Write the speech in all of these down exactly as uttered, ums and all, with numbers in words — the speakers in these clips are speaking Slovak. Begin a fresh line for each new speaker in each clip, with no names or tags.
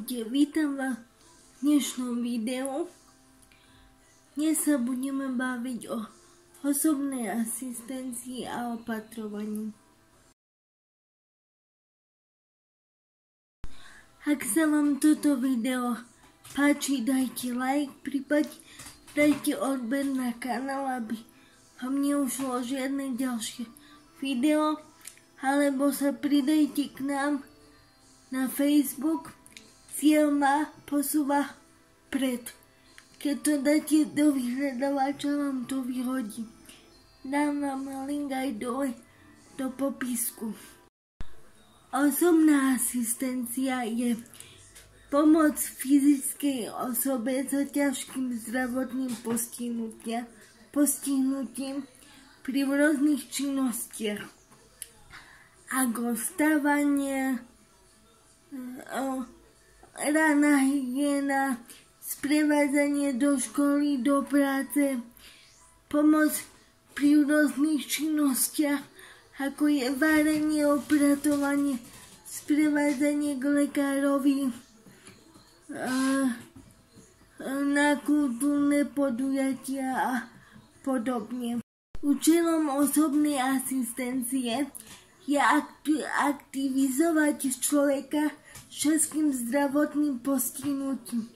Ahojte, vítam vás v dnešnom videu. Dnes sa budeme baviť o osobnej asistencii a opatrovaní. Ak sa vám toto video páči, dajte like, prípadne dajte odber na kanál, aby vám neušlo žiadne ďalšie video, alebo sa pridajte k nám na Facebook. Cieľ ma posúva pred. Keď to dáte do vyhľadávača, vám to vyhodí. Dám vám link aj dole do popisku. Osobná asistencia je pomoc fyzickej osobe so ťažkým zdravotným postihnutím pri rôznych činnostiach, ako vstávanie, rána hygiena, sprevádzanie do školy, do práce, pomoc pri rôznych činnostiach, ako je varenie, opratovanie, sprevádzanie k lekárovi, na kultúrne podujatia a podobne. Účelom osobnej asistencie je aktivizovať človeka s ťažkým zdravotným postihnutím,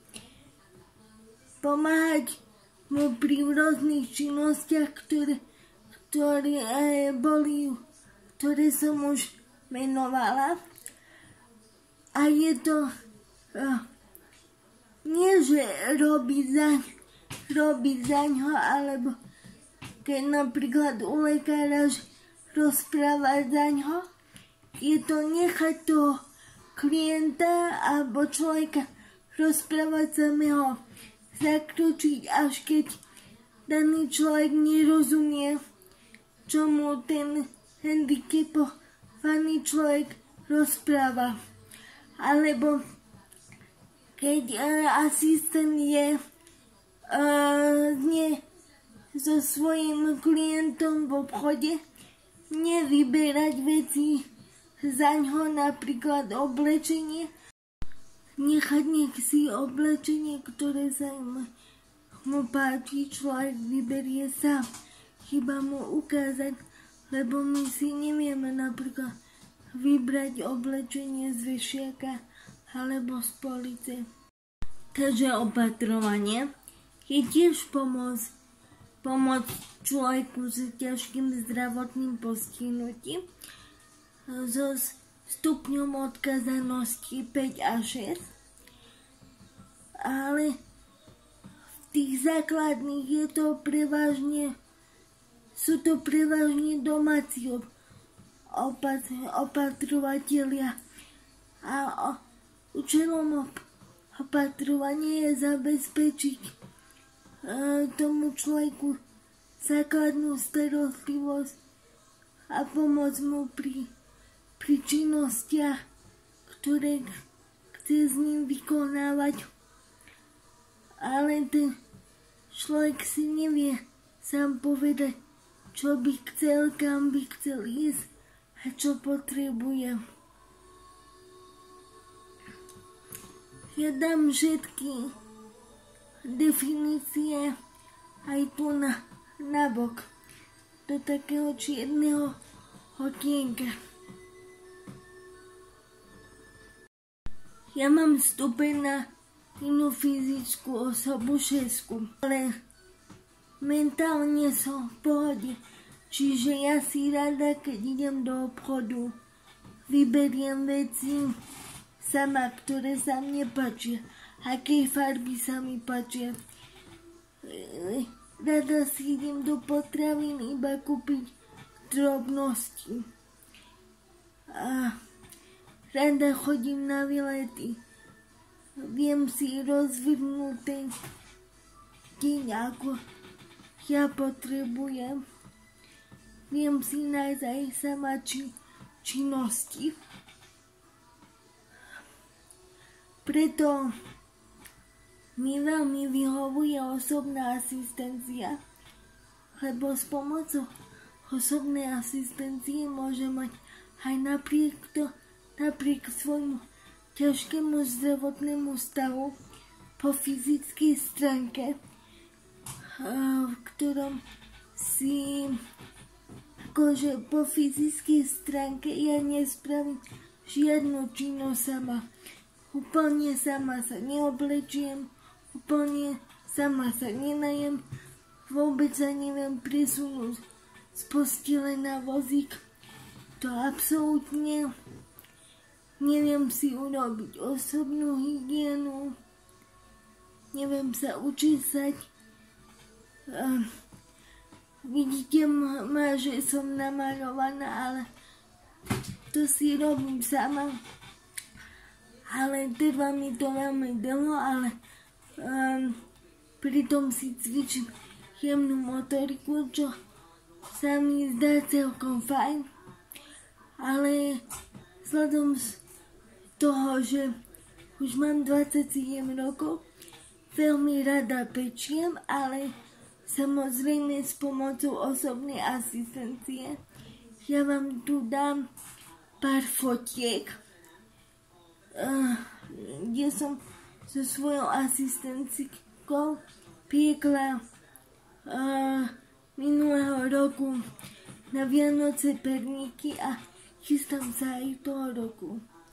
pomáhať mu pri rôznych činnostiach, ktoré, ktoré boli, ktoré som už menovala. A je to uh, nie, že robiť zaň, robiť zaňho, alebo keď napríklad u lekára rozprávať zaňho, je to nechať toho klienta alebo človeka rozprávať samého, zakročiť, až keď daný človek nerozumie, čo mu ten handicapovaný človek rozpráva. Alebo keď uh, asistent je uh, nie so svojím klientom v obchode, nevyberať veci zaňho, napríklad oblečenie, nechať nech si oblečenie, ktoré sa mu páči, človek vyberie sám. Chyba mu ukázať, lebo my si nevieme napríklad vybrať oblečenie z vešiaka alebo z police. Takže opatrovanie je tiež pomoc, pomoc človeku s ťažkým zdravotným postihnutím so stupňom odkazanosti päť a šesť, ale v tých základných je to prevažne, sú to prevažne domáci opatrovatelia a účelom opatrovania je zabezpečiť tomu človeku základnú starostlivosť a pomoc mu pri pri činnostiach, ktoré chce s ním vykonávať. Ale ten človek si nevie sám povedať, čo by chcel, kam by chcel ísť a čo potrebuje. Ja dám všetky definície aj tu na, na bok, do takého čierneho okienka. Ja mám stupeň na inú fyzickú osobu šesku, ale mentálne som v pohode. Čiže ja si rada, keď idem do obchodu, vyberiem veci sama, ktoré sa mne páčia, aké farby sa mi páčia. Rada si idem do potravín iba kúpiť drobnosti. A rada chodím na výlety. Viem si rozvrhnúť ten deň, ako ja potrebujem. Viem si nájsť aj sama či, činnosti. Preto mi veľmi vyhovuje osobná asistencia, lebo s pomocou osobnej asistencie môže mať aj napriek to, napriek svojmu ťažkému zdravotnému stavu po fyzickej stránke, v ktorom si akože po fyzickej stránke ja nespravím žiadnu činnosť sama. Úplne sama sa neoblečiem, úplne sama sa nenajem, vôbec sa neviem presunúť z postele na vozík. To absolútne neviem si urobiť osobnú hygienu, neviem sa učesať. Uh, vidíte ma, že som namalovaná, ale to si robím sama. Ale trvá mi to veľmi dlho, ale um, pritom si cvičím jemnú motoriku, čo sa mi zdá celkom fajn. Ale vzhľadom z toho, že už mám dvadsaťsedem rokov, veľmi rada pečiem, ale samozrejme s pomocou osobnej asistencie. Ja vám tu dám pár fotiek, kde som so svojou asistentkou piekla minulého roku na Vianoce perníky a chystám sa aj toho roku.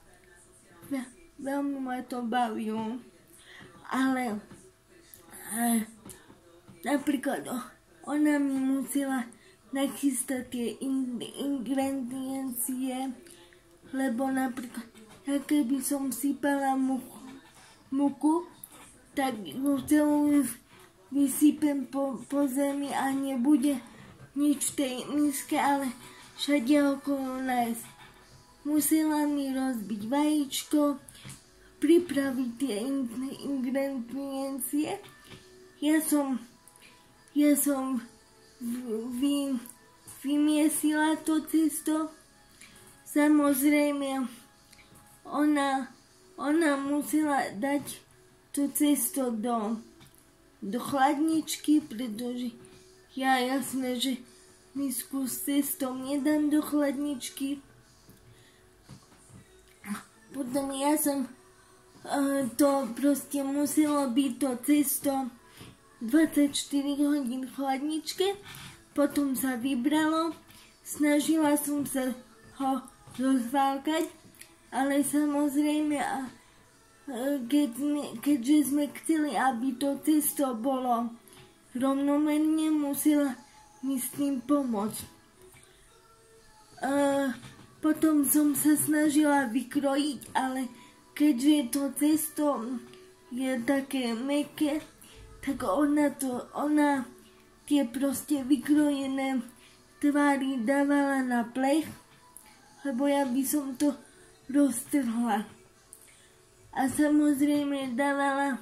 Veľmi ma to bavilo, ale uh, napríklad oh, ona mi musela nachystať tie in, ingrediencie, lebo napríklad ja keby som sypala muku, muku tak ju celú vysypem po, po zemi a nebude nič v tej miske, ale všade okolo nájsť. Musela mi rozbiť vajíčko, pripraviť tie ingrediencie. Ja som, ja som vy, vymiesila to cesto. Samozrejme, ona, ona musela dať to cesto do, do chladničky, pretože ja jasné, že misku s cestom nedám do chladničky. Potom ja som uh, to proste muselo byť to cesto dvadsaťštyri hodín v chladničke, potom sa vybralo, snažila som sa ho rozválkať, ale samozrejme, uh, keď sme, keďže sme chceli, aby to cesto bolo rovnomerne, musela mi s tým pomôcť. Uh, Potom som sa snažila vykrojiť, ale keďže to cesto je také mäkké, tak ona, to, ona tie proste vykrojené tvary dávala na plech, lebo ja by som to roztrhla. A samozrejme dávala,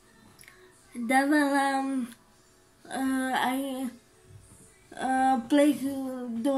dávala uh, aj uh, plech do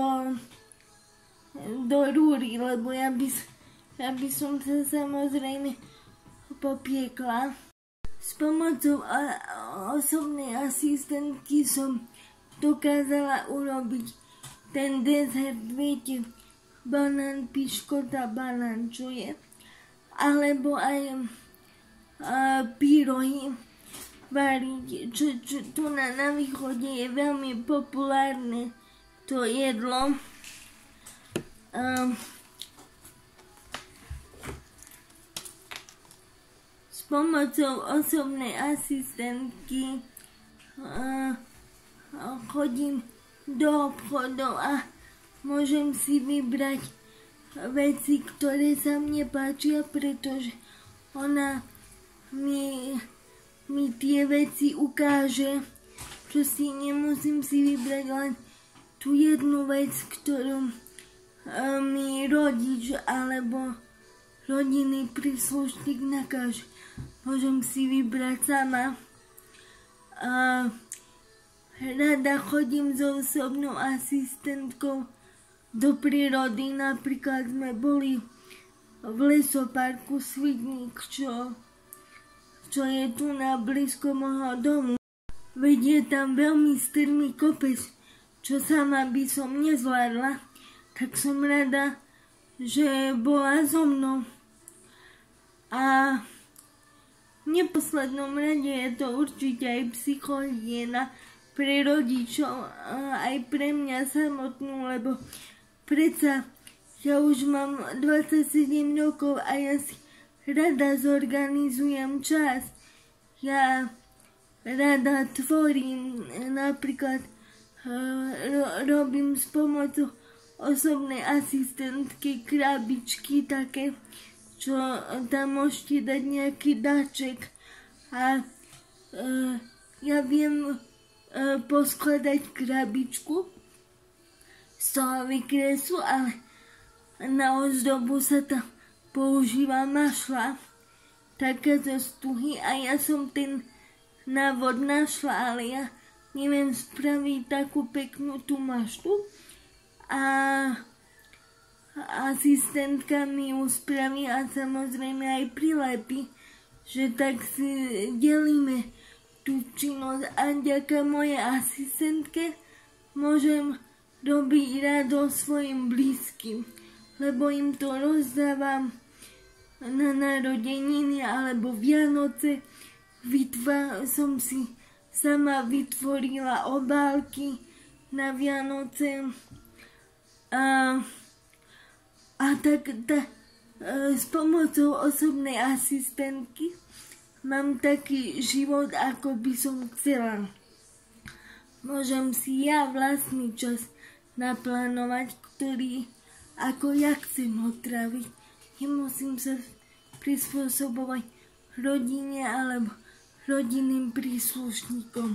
do rúry, lebo ja by, ja by som sa samozrejme popiekla. S pomocou a, osobnej asistentky som dokázala urobiť ten dezert, viete, banán, piškota, banán, čo je, alebo aj a, pyrohy variť, čo, čo tu na, na východe je veľmi populárne to jedlo. Um, s pomocou osobnej asistentky uh, chodím do obchodov a môžem si vybrať veci, ktoré sa mne páčia, pretože ona mi, mi tie veci ukáže, že si nemusím si vybrať len tú jednu vec, ktorú mi rodič alebo rodinný príslušník nakáže. Môžem si vybrať sama. A rada chodím so osobnou asistentkou do prírody. Napríklad sme boli v lesoparku Svidník, čo, čo je tu na blízko môjho domu. Veď je tam veľmi strmý kopec, čo sama by som nezvládla. Tak som rada, že bola so mnou. A v neposlednom rade je to určite aj psychohygiena pre rodičov, aj pre mňa samotnú, lebo predsa ja už mám dvadsaťsedem rokov a ja si rada zorganizujem čas. Ja rada tvorím, napríklad ro robím s pomocou osobnej asistentky krabičky také, čo tam môžete dať nejaký dáček a e, ja viem e, poskladať krabičku z toho vykresu, ale na ozdobu sa tam používa mašľa, taká zo stuhy a ja som ten návod našla, ale ja neviem spraviť takú peknú tú mašľu a asistentka mi ju spraví a samozrejme aj prilepí, že tak si delíme tú činnosť a vďaka mojej asistentke môžem robiť radosť svojim blízkym, lebo im to rozdávam na narodeniny alebo Vianoce. Vytva- som si sama vytvorila obálky na Vianoce a A tak ta, e, s pomocou osobnej asistentky mám taký život, ako by som chcela. Môžem si ja vlastný čas naplánovať, ktorý ako ja chcem ho tráviť. Nemusím sa prispôsobovať rodine alebo rodinným príslušníkom.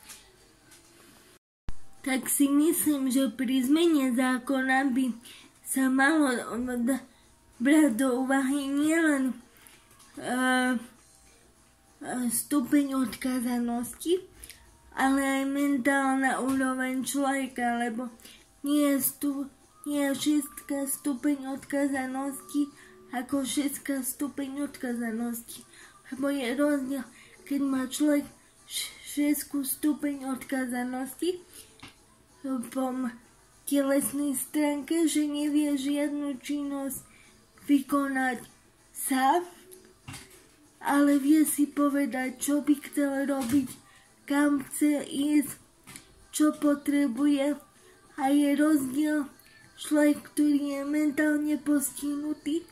Tak si myslím, že pri zmene zákona by sa malo brať do úvahy nielen uh, stupeň odkazanosti, ale aj mentálna úroveň človeka, lebo nie je, stu, nie je šestka stupeň odkazanosti ako šestka stupeň odkazanosti, lebo je rozdiel, keď má človek šestku stupeň odkazanosti po telesnej stránke, že nevie žiadnu činnosť vykonať sám, ale vie si povedať, čo by chcel robiť, kam chce ísť, čo potrebuje. A je rozdiel človek, ktorý je mentálne postihnutý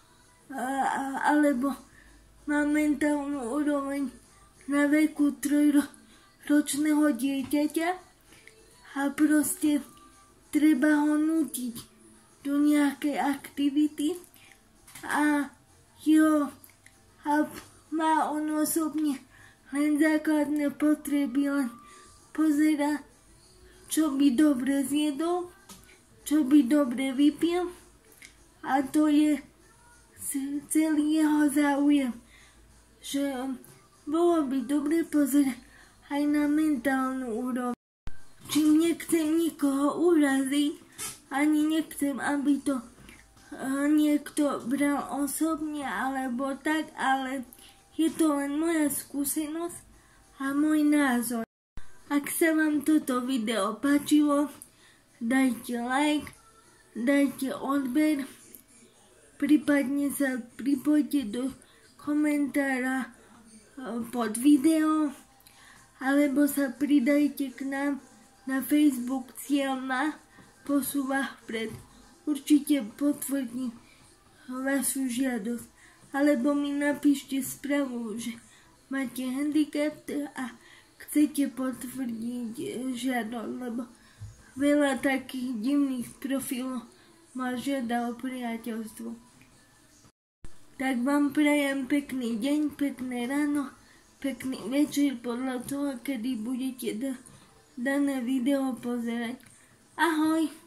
alebo má mentálnu úroveň na veku trojročného dieťaťa a proste treba ho nútiť do nejakej aktivity a, jo, a má on osobne len základné potreby, len pozera, čo by dobre zjedol, čo by dobre vypil a to je celý jeho záujem, že bolo by dobre pozerať aj na mentálnu úroveň. Čím nechcem nikoho uraziť, ani nechcem, aby to uh, niekto bral osobne alebo tak, ale je to len moja skúsenosť a môj názor. Ak sa vám toto video páčilo, dajte like, dajte odber, prípadne sa pripojte do komentára uh, pod video, alebo sa pridajte k nám na Facebook Cieľ ma posúva vpred. Určite potvrdím vašu žiadosť. Alebo mi napíšte správu, že máte handicap a chcete potvrdiť žiadosť, lebo veľa takých divných profilov ma žiada o priateľstvo. Tak vám prajem pekný deň, pekné ráno, pekný večer podľa toho, kedy budete da- dané video pozerať. Ahoj!